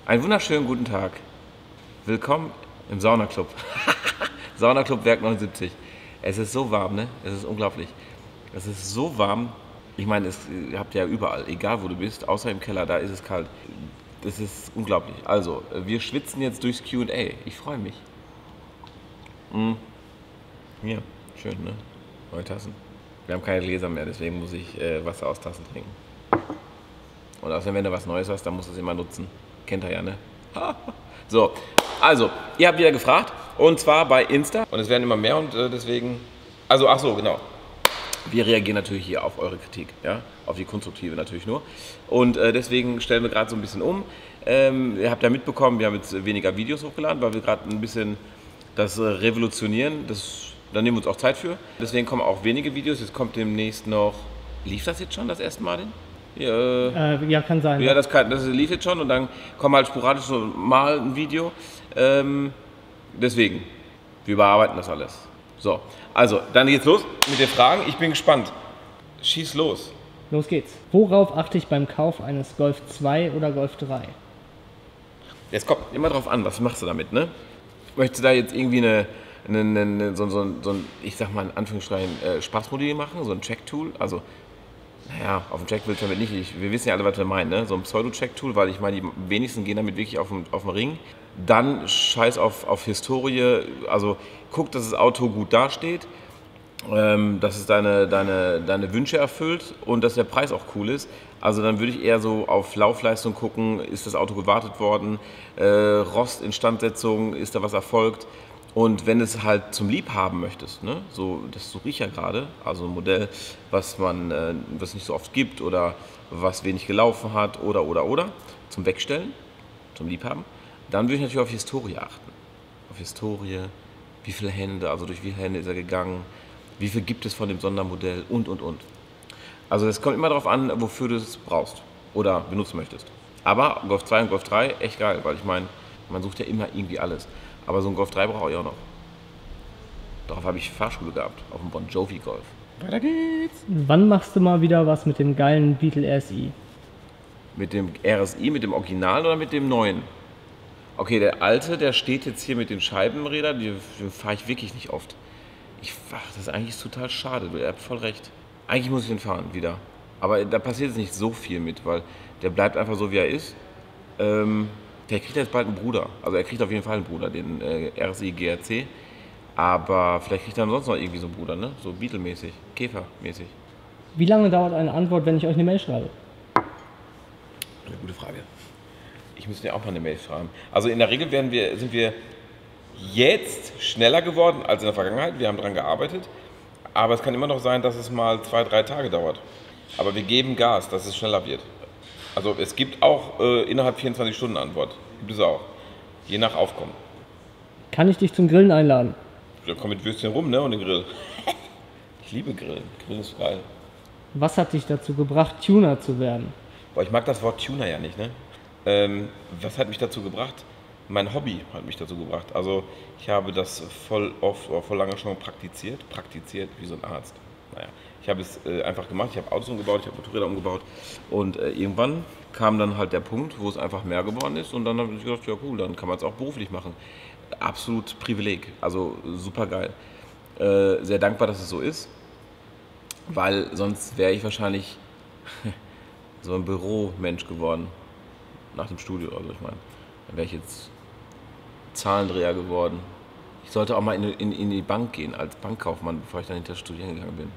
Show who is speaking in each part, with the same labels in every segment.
Speaker 1: Einen wunderschönen guten Tag. Willkommen im Saunaclub. Saunaclub Werk 79. Es ist so warm, ne? Es ist unglaublich. Es ist so warm. Ich meine, ihr habt ja überall, egal wo du bist, außer im Keller, da ist es kalt. Das ist unglaublich. Also, wir schwitzen jetzt durchs Q&A. Ich freue mich. Hier, schön, ne? Neue Tassen. Wir haben keine Gläser mehr, deswegen muss ich Wasser aus Tassen trinken. Und außerdem, wenn du was Neues hast, dann musst du es immer nutzen. Kennt ihr ja, ne? So, also, ihr habt wieder gefragt. Und zwar bei Insta. Und es werden immer mehr und deswegen... Also, ach so, genau. Wir reagieren natürlich hier auf eure Kritik, ja? Auf die konstruktive natürlich nur. Und deswegen stellen wir gerade so ein bisschen um. Ihr habt ja mitbekommen, wir haben jetzt weniger Videos hochgeladen, weil wir gerade ein bisschen das revolutionieren. Da nehmen wir uns auch Zeit für. Deswegen kommen auch wenige Videos. Jetzt kommt demnächst noch... Lief das jetzt schon das erste Mal denn?
Speaker 2: Ja, kann sein.
Speaker 1: Ja, das lief jetzt schon und dann kommt halt sporadisch so mal ein Video. Deswegen, wir überarbeiten das alles. So, also, dann geht's los mit den Fragen. Ich bin gespannt. Schieß los.
Speaker 2: Los geht's. Worauf achte ich beim Kauf eines Golf 2 oder Golf 3?
Speaker 1: Jetzt kommt immer drauf an, was machst du damit, ne? Möchtest du da jetzt irgendwie so ein, ich sag mal in Anführungsstrichen, Spaßmodell machen, so ein Check-Tool? Also, naja, auf dem Check willst du damit nicht. Wir wissen ja alle, was wir meinen, ne? So ein Pseudo-Check-Tool, weil ich meine, die wenigsten gehen damit wirklich auf den Ring. Dann scheiß auf Historie, also guck, dass das Auto gut dasteht, dass es deine Wünsche erfüllt und dass der Preis auch cool ist. Also dann würde ich eher so auf Laufleistung gucken, ist das Auto gewartet worden, Rostinstandsetzung, ist da was erfolgt. Und wenn du es halt zum Liebhaben möchtest, ne, so, das suche ich ja gerade, also ein Modell, was nicht so oft gibt oder was wenig gelaufen hat oder, zum Wegstellen, zum Liebhaben, dann würde ich natürlich auf Historie achten. Auf Historie, wie viele Hände, also durch wie viele Hände ist er gegangen, wie viel gibt es von dem Sondermodell und. Also es kommt immer darauf an, wofür du es brauchst oder benutzen möchtest. Aber Golf 2 und Golf 3, echt geil, weil ich meine, man sucht ja immer irgendwie alles. Aber so ein Golf 3 brauche ich auch noch. Darauf habe ich Fahrschule gehabt, auf dem Bon Jovi Golf. Weiter geht's.
Speaker 2: Wann machst du mal wieder was mit dem geilen Beetle RSI?
Speaker 1: Mit dem RSI, mit dem Original oder mit dem neuen? Okay, der alte, der steht jetzt hier mit den Scheibenrädern, den fahre ich wirklich nicht oft. Das ist eigentlich total schade, ihr habt voll recht. Eigentlich muss ich den fahren wieder. Aber da passiert jetzt nicht so viel mit, weil der bleibt einfach so, wie er ist. Der kriegt jetzt bald einen Bruder. Also er kriegt auf jeden Fall einen Bruder, den RSI GRC. Aber vielleicht kriegt er sonst noch irgendwie so einen Bruder, ne? So Beetle-mäßig, Käfer-mäßig.
Speaker 2: Wie lange dauert eine Antwort, wenn ich euch eine Mail schreibe?
Speaker 1: Eine gute Frage. Ich müsste ja auch mal eine Mail schreiben. Also in der Regel sind wir jetzt schneller geworden als in der Vergangenheit. Wir haben daran gearbeitet. Aber es kann immer noch sein, dass es mal 2-3 Tage dauert. Aber wir geben Gas, dass es schneller wird. Also es gibt auch innerhalb 24 Stunden Antwort. Gibt es auch. Je nach Aufkommen.
Speaker 2: Kann ich dich zum Grillen einladen?
Speaker 1: Da kommt mit Würstchen rum, ne? Und den Grill. Ich liebe Grillen. Grillen ist geil.
Speaker 2: Was hat dich dazu gebracht, Tuner zu werden?
Speaker 1: Boah, ich mag das Wort Tuner ja nicht, ne? Was hat mich dazu gebracht? Mein Hobby hat mich dazu gebracht. Also ich habe das voll lange schon praktiziert wie so ein Arzt. Naja, ich habe es einfach gemacht, ich habe Autos umgebaut, ich habe Motorräder umgebaut und irgendwann kam dann halt der Punkt, wo es einfach mehr geworden ist und dann habe ich gedacht, ja cool, dann kann man es auch beruflich machen. Absolut Privileg, also super geil. Sehr dankbar, dass es so ist, weil sonst wäre ich wahrscheinlich so ein Büromensch geworden nach dem Studio. Also ich meine, dann wäre ich jetzt Zahlendreher geworden. Ich sollte auch mal in die Bank gehen als Bankkaufmann, bevor ich dann hinter studieren gegangen bin.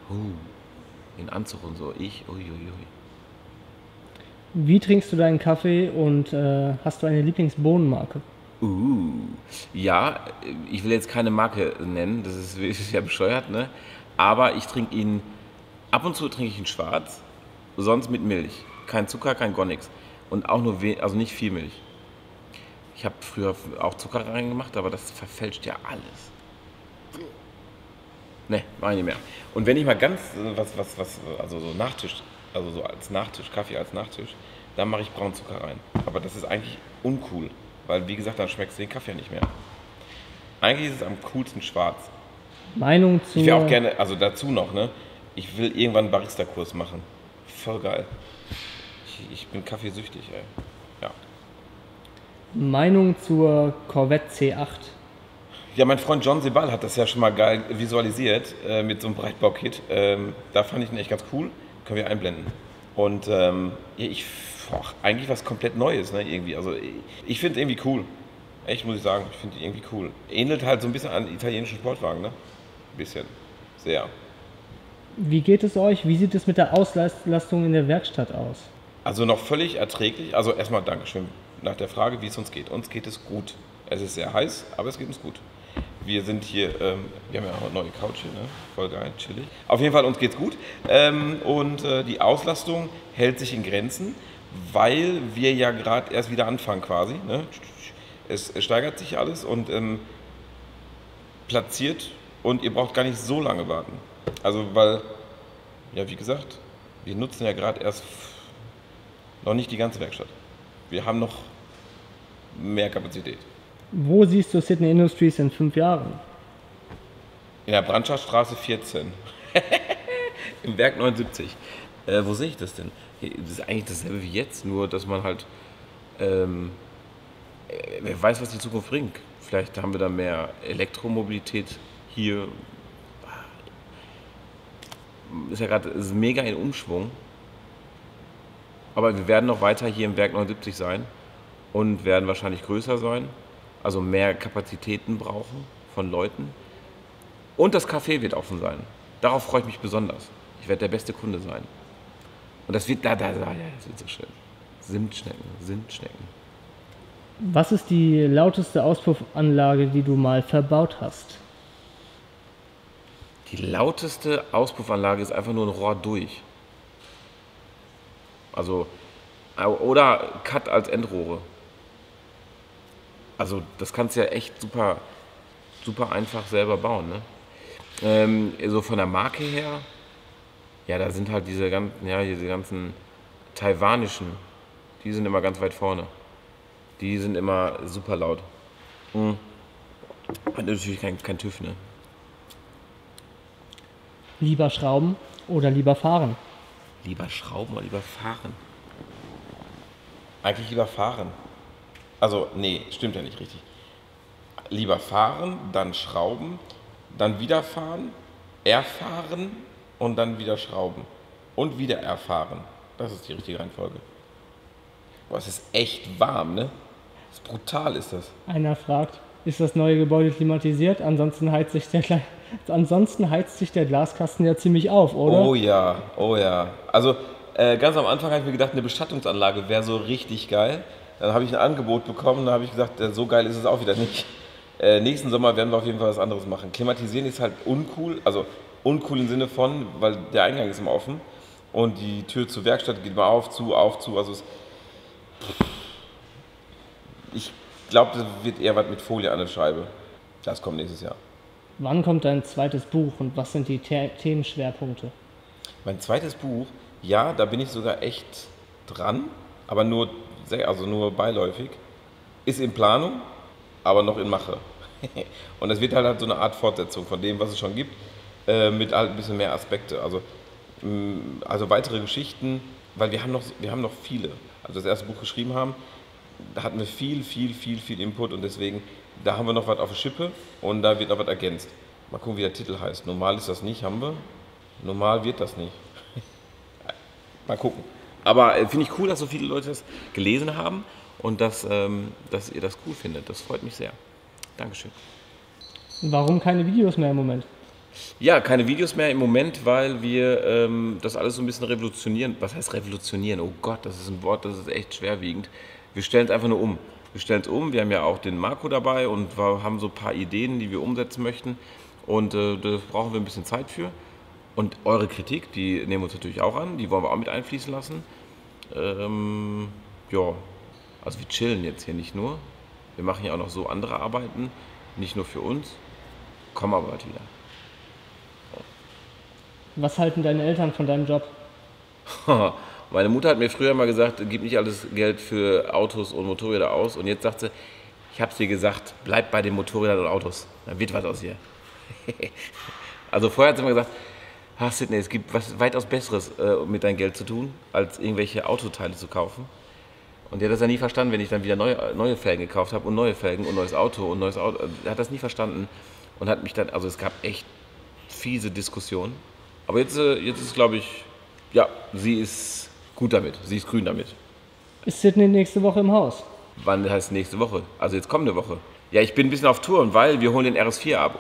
Speaker 1: In Anzug und so. Uiuiui.
Speaker 2: Wie trinkst du deinen Kaffee und hast du eine Lieblingsbohnenmarke?
Speaker 1: Ja, ich will jetzt keine Marke nennen, das ist ja bescheuert, ne? Aber ich trinke ihn, ab und zu trinke ich ihn schwarz, sonst mit Milch. Kein Zucker, kein gar nichts. Und auch nur, also nicht viel Milch. Ich habe früher auch Zucker reingemacht, aber das verfälscht ja alles. Ne, mach ich nicht mehr. Und wenn ich mal ganz also so Nachtisch, also so als Nachtisch, Kaffee als Nachtisch, dann mache ich Braunzucker rein. Aber das ist eigentlich uncool, weil wie gesagt, dann schmeckst du den Kaffee ja nicht mehr. Eigentlich ist es am coolsten schwarz.
Speaker 2: Meinung zu...
Speaker 1: Ich will auch gerne, also dazu noch, ne, ich will irgendwann einen Barista-Kurs machen. Voll geil. Ich bin kaffeesüchtig, ey. Ja.
Speaker 2: Meinung zur Corvette C8.
Speaker 1: Ja, mein Freund John Sebal hat das ja schon mal geil visualisiert mit so einem Breitbau-Kit. Da fand ich ihn echt ganz cool. Können wir einblenden. Und ja, eigentlich was komplett Neues, ne, irgendwie. Also ich finde es irgendwie cool. Echt, muss ich sagen. Ich finde ihn irgendwie cool. Ähnelt halt so ein bisschen an italienischen Sportwagen, ne? Ein bisschen. Sehr.
Speaker 2: Wie geht es euch? Wie sieht es mit der Auslastung in der Werkstatt aus?
Speaker 1: Also noch völlig erträglich. Also erstmal Dankeschön nach der Frage, wie es uns geht. Uns geht es gut. Es ist sehr heiß, aber es geht uns gut. Wir sind hier, wir haben ja auch eine neue Couch hier, ne? Voll geil, chillig. Auf jeden Fall, uns geht's gut. Und die Auslastung hält sich in Grenzen, weil wir ja gerade erst wieder anfangen quasi. Ne? Es steigert sich alles und platziert und ihr braucht gar nicht so lange warten. Also, weil, ja, wie gesagt, wir nutzen ja gerade erst noch nicht die ganze Werkstatt. Wir haben noch mehr Kapazität.
Speaker 2: Wo siehst du Sydney Industries in 5 Jahren?
Speaker 1: In der Brandschachstraße 14. Im Werk 79. Wo sehe ich das denn? Das ist eigentlich dasselbe wie jetzt, nur dass man halt, wer weiß, was die Zukunft bringt. Vielleicht haben wir da mehr Elektromobilität hier. Ist ja gerade mega in Umschwung. Aber wir werden noch weiter hier im Werk 79 sein und werden wahrscheinlich größer sein, also mehr Kapazitäten brauchen von Leuten. Und das Café wird offen sein. Darauf freue ich mich besonders. Ich werde der beste Kunde sein. Und das wird, ja, das wird so schön. Zimtschnecken.
Speaker 2: Was ist die lauteste Auspuffanlage, die du mal verbaut hast?
Speaker 1: Die lauteste Auspuffanlage ist einfach nur ein Rohr durch. Also, oder Cut als Endrohre. Also, das kannst du ja echt super, super einfach selber bauen, ne? So von der Marke her, ja, da sind halt diese ganzen taiwanischen, die sind immer ganz weit vorne. Die sind immer super laut. Und natürlich kein TÜV, ne?
Speaker 2: Lieber schrauben oder lieber fahren?
Speaker 1: Lieber schrauben oder lieber fahren? Eigentlich lieber fahren. Also, nee, stimmt ja nicht richtig. Lieber fahren, dann schrauben, dann wieder fahren, erfahren und dann wieder schrauben. Und wieder erfahren. Das ist die richtige Reihenfolge. Boah, es ist echt warm, ne? Das ist brutal, ist das.
Speaker 2: Einer fragt, ist das neue Gebäude klimatisiert? Ansonsten heizt sich der Glaskasten ja ziemlich auf, oder?
Speaker 1: Oh ja, oh ja. Also ganz am Anfang habe ich mir gedacht, eine Bestattungsanlage wäre so richtig geil. Dann habe ich ein Angebot bekommen, da habe ich gesagt, so geil ist es auch wieder nicht. Nächsten Sommer werden wir auf jeden Fall was anderes machen. Klimatisieren ist halt uncool, also uncool im Sinne von, weil der Eingang ist immer offen und die Tür zur Werkstatt geht immer auf, zu. Also ich glaube, das wird eher was mit Folie an der Scheibe. Das kommt nächstes Jahr.
Speaker 2: Wann kommt dein zweites Buch und was sind die Themenschwerpunkte?
Speaker 1: Mein zweites Buch, ja, da bin ich sogar echt dran, aber nur beiläufig. Ist in Planung, aber noch in Mache. Und es wird halt so eine Art Fortsetzung von dem, was es schon gibt, mit halt ein bisschen mehr Aspekte. Also weitere Geschichten, weil wir haben noch viele. Als wir das erste Buch geschrieben haben, da hatten wir viel Input und deswegen, da haben wir noch was auf der Schippe und da wird noch was ergänzt. Mal gucken, wie der Titel heißt. Normal ist das nicht, haben wir. Normal wird das nicht. Mal gucken. Aber finde ich cool, dass so viele Leute das gelesen haben und dass ihr das cool findet. Das freut mich sehr. Dankeschön.
Speaker 2: Warum keine Videos mehr im Moment?
Speaker 1: Ja, keine Videos mehr im Moment, weil wir das alles so ein bisschen revolutionieren. Was heißt revolutionieren? Oh Gott, das ist ein Wort, das ist echt schwerwiegend. Wir stellen es einfach nur um. Wir stellen es um. Wir haben ja auch den Marco dabei und wir haben so ein paar Ideen, die wir umsetzen möchten. Und da brauchen wir ein bisschen Zeit für. Und eure Kritik, die nehmen wir uns natürlich auch an. Die wollen wir auch mit einfließen lassen. Ja, also wir chillen jetzt hier nicht nur. Wir machen ja auch noch so andere Arbeiten. Nicht nur für uns. Kommen aber bald wieder.
Speaker 2: Was halten deine Eltern von deinem Job?
Speaker 1: Meine Mutter hat mir früher mal gesagt, gib nicht alles Geld für Autos und Motorräder aus. Und jetzt sagt sie, ich habe dir gesagt, bleib bei den Motorrädern und Autos. Dann wird was aus hier. Also vorher hat sie immer gesagt, Sydney, es gibt was weitaus Besseres mit deinem Geld zu tun, als irgendwelche Autoteile zu kaufen. Und der hat das ja nie verstanden, wenn ich dann wieder neue Felgen gekauft habe und neue Felgen und neues Auto und neues Auto. Er hat das nie verstanden und hat mich dann, also es gab echt fiese Diskussionen. Aber jetzt ist, glaube ich, ja, sie ist gut damit, sie ist grün damit.
Speaker 2: Ist Sydney nächste Woche im Haus?
Speaker 1: Wann heißt nächste Woche? Also jetzt kommende Woche. Ja, ich bin ein bisschen auf Tour, weil wir holen den RS4 ab.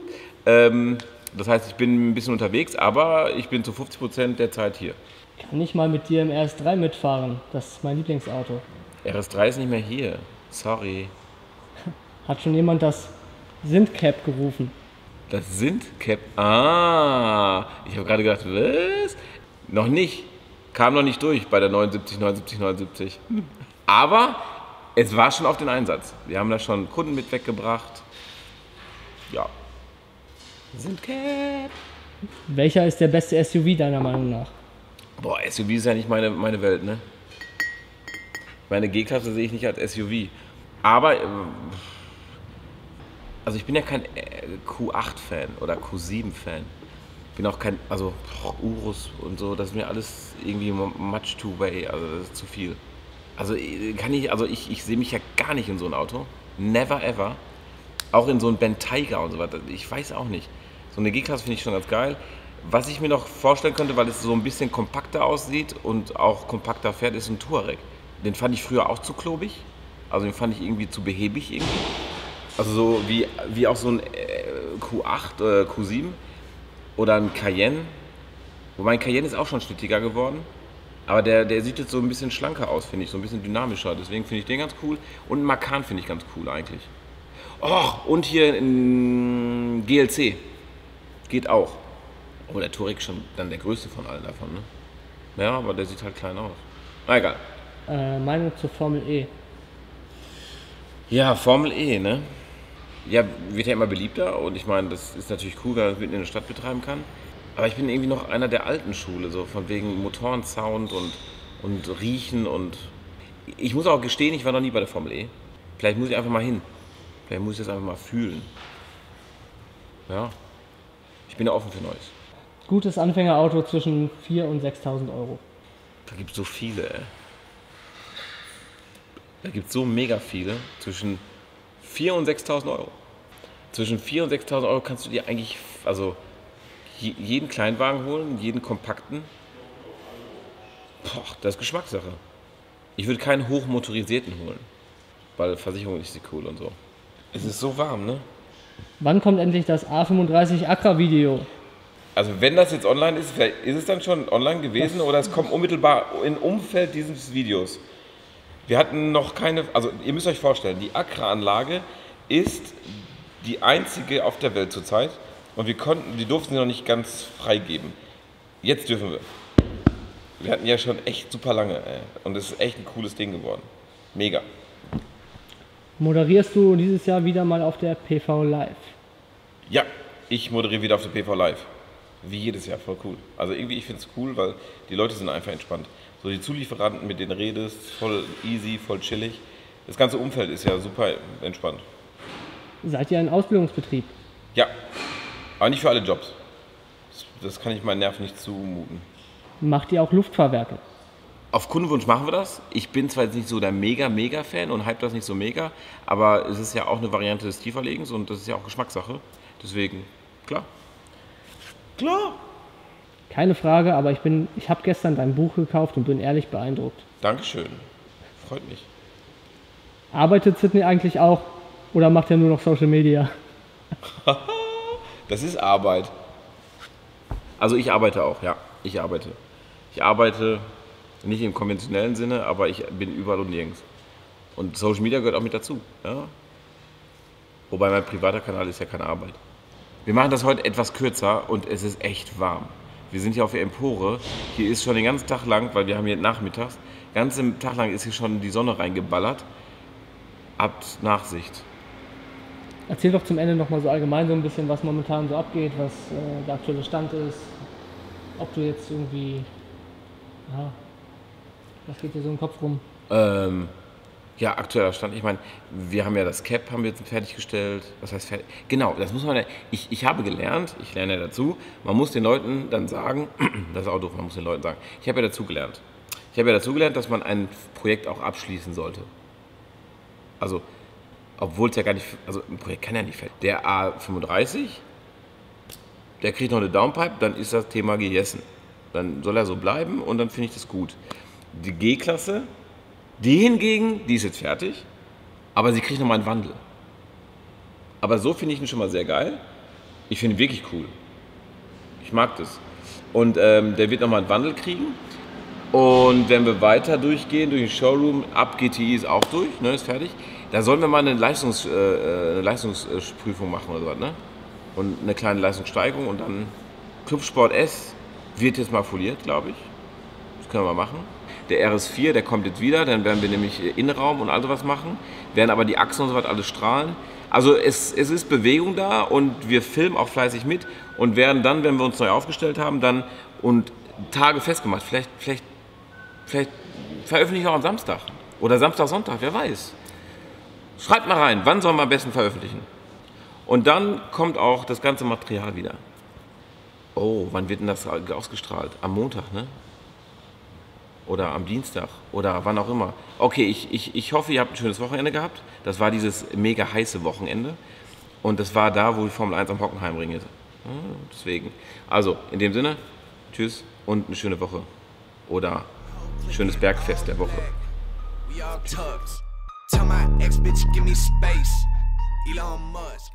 Speaker 1: Das heißt, ich bin ein bisschen unterwegs, aber ich bin zu 50% der Zeit hier.
Speaker 2: Kann ich mal mit dir im RS3 mitfahren? Das ist mein Lieblingsauto.
Speaker 1: RS3 ist nicht mehr hier. Sorry.
Speaker 2: Hat schon jemand das Sindcap gerufen?
Speaker 1: Das sind Cap. Ah, ich habe gerade gedacht, was? Noch nicht. Kam noch nicht durch bei der 79, 79, 79. Aber es war schon auf den Einsatz. Wir haben da schon Kunden mit weggebracht. Ja. Sind Cap.
Speaker 2: Welcher ist der beste SUV deiner Meinung nach?
Speaker 1: Boah, SUV ist ja nicht meine Welt, ne? Meine G-Klasse sehe ich nicht als SUV. Aber, also ich bin ja kein Q8-Fan oder Q7-Fan. Bin auch kein, also Urus und so, das ist mir alles irgendwie much too way, also das ist zu viel. Also ich sehe mich ja gar nicht in so ein Auto. Never ever. Auch in so ein Bentayga und so weiter. Ich weiß auch nicht. So eine G-Klasse finde ich schon ganz geil. Was ich mir noch vorstellen könnte, weil es so ein bisschen kompakter aussieht und auch kompakter fährt, ist ein Touareg. Den fand ich früher auch zu klobig. Also den fand ich irgendwie zu behäbig irgendwie. Also so wie auch so ein Q8, Q7 oder ein Cayenne. Wobei ein Cayenne ist auch schon schnittiger geworden. Aber der sieht jetzt so ein bisschen schlanker aus, finde ich. So ein bisschen dynamischer. Deswegen finde ich den ganz cool. Und einen Macan finde ich ganz cool eigentlich. Oh, und hier ein GLC. Geht auch. Oh, der Touareg ist schon dann der größte von allen davon, ne? Ja, aber der sieht halt klein aus. Na egal.
Speaker 2: Meinung zur Formel E.
Speaker 1: Ja, Formel E, ne? Ja, wird ja immer beliebter und ich meine, das ist natürlich cool, wenn man das mitten in der Stadt betreiben kann. Aber ich bin irgendwie noch einer der alten Schule, so von wegen Motorensound und Riechen und... Ich muss auch gestehen, ich war noch nie bei der Formel E. Vielleicht muss ich einfach mal hin. Vielleicht muss ich das einfach mal fühlen. Ja. Ich bin ja offen für Neues.
Speaker 2: Gutes Anfängerauto zwischen 4.000 und 6.000 Euro.
Speaker 1: Da gibt es so viele, ey. Da gibt es so mega viele. Zwischen 4.000 und 6.000 Euro. Zwischen 4.000 und 6.000 Euro kannst du dir eigentlich, also jeden Kleinwagen holen, jeden kompakten. Boah, das ist Geschmackssache. Ich würde keinen hochmotorisierten holen, weil Versicherung ist cool und so. Es ist so warm, ne?
Speaker 2: Wann kommt endlich das A35 Accra-Video?
Speaker 1: Also wenn das jetzt online ist, vielleicht ist es dann schon online gewesen oder es kommt unmittelbar im Umfeld dieses Videos. Wir hatten noch keine, also ihr müsst euch vorstellen, die Accra-Anlage ist die einzige auf der Welt zurzeit und wir durften sie noch nicht ganz freigeben. Jetzt dürfen wir. Wir hatten ja schon echt super lange, ey. Und es ist echt ein cooles Ding geworden. Mega.
Speaker 2: Moderierst du dieses Jahr wieder mal auf der PV Live?
Speaker 1: Ja, ich moderiere wieder auf der PV Live. Wie jedes Jahr, voll cool. Also irgendwie, ich finde es cool, weil die Leute sind einfach entspannt. So die Zulieferanten, mit denen redest, voll easy, voll chillig. Das ganze Umfeld ist ja super entspannt.
Speaker 2: Seid ihr ein Ausbildungsbetrieb?
Speaker 1: Ja, aber nicht für alle Jobs. Das kann ich meinen Nerven nicht zumuten.
Speaker 2: Macht ihr auch Luftfahrwerke?
Speaker 1: Auf Kundenwunsch machen wir das. Ich bin zwar jetzt nicht so der Mega-Fan und hype das nicht so mega, aber es ist ja auch eine Variante des Tieferlegens und das ist ja auch Geschmackssache. Deswegen, klar. Klar.
Speaker 2: Keine Frage, aber ich habe gestern dein Buch gekauft und bin ehrlich beeindruckt.
Speaker 1: Dankeschön. Freut mich.
Speaker 2: Arbeitet Sydney eigentlich auch oder macht er nur noch Social Media?
Speaker 1: Das ist Arbeit. Also ich arbeite auch, ja. Ich arbeite. Ich arbeite nicht im konventionellen Sinne, aber ich bin überall und nirgends. Und Social Media gehört auch mit dazu. Ja? Wobei mein privater Kanal ist ja keine Arbeit. Wir machen das heute etwas kürzer und es ist echt warm. Wir sind hier auf der Empore. Hier ist schon den ganzen Tag lang, weil wir haben hier nachmittags, den ganzen Tag lang ist hier schon die Sonne reingeballert. Habt Nachsicht.
Speaker 2: Erzähl doch zum Ende nochmal so allgemein so ein bisschen, was momentan so abgeht, was der aktuelle Stand ist. Ob du jetzt irgendwie, ja, was geht dir so im Kopf rum?
Speaker 1: Ja, aktueller Stand. Ich meine, wir haben ja das Cap haben wir jetzt fertiggestellt. Was heißt fertig? Genau, das muss man ja, ich habe gelernt, ich lerne ja dazu, man muss den Leuten dann sagen, das ist auch doof, man muss den Leuten sagen, ich habe ja dazu gelernt. Ich habe ja dazugelernt, dass man ein Projekt auch abschließen sollte. Also, obwohl es ja gar nicht, also ein Projekt kann ja nicht fertig. Der A35, der kriegt noch eine Downpipe, dann ist das Thema gegessen. Dann soll er so bleiben und dann finde ich das gut. Die G-Klasse, die hingegen, die ist jetzt fertig, aber sie kriegt nochmal einen Wandel. Aber so finde ich ihn schon mal sehr geil. Ich finde ihn wirklich cool. Ich mag das. Und der wird nochmal einen Wandel kriegen. Und wenn wir weiter durchgehen, durch den Showroom, ab GTI ist auch durch, ne, ist fertig. Da sollen wir mal eine Leistungsprüfung machen oder was, ne? Und eine kleine Leistungssteigerung und dann Clubsport S wird jetzt mal foliert, glaube ich. Das können wir mal machen. Der RS4, der kommt jetzt wieder, dann werden wir nämlich Innenraum und all sowas machen, werden aber die Achsen und so was alles strahlen. Also es ist Bewegung da und wir filmen auch fleißig mit und werden dann, wenn wir uns neu aufgestellt haben, dann und Tage festgemacht. Vielleicht veröffentliche ich auch am Samstag oder Samstag, Sonntag, wer weiß. Schreibt mal rein, wann sollen wir am besten veröffentlichen? Und dann kommt auch das ganze Material wieder. Oh, wann wird denn das ausgestrahlt? Am Montag, ne? Oder am Dienstag oder wann auch immer. Okay, ich hoffe, ihr habt ein schönes Wochenende gehabt. Das war dieses mega heiße Wochenende. Und das war da, wo die Formel 1 am Hockenheimring ist. Deswegen. Also, in dem Sinne, tschüss und eine schöne Woche. Oder ein schönes Bergfest der Woche. We all tugs. Tell my ex bitch, give me space. Elon Musk.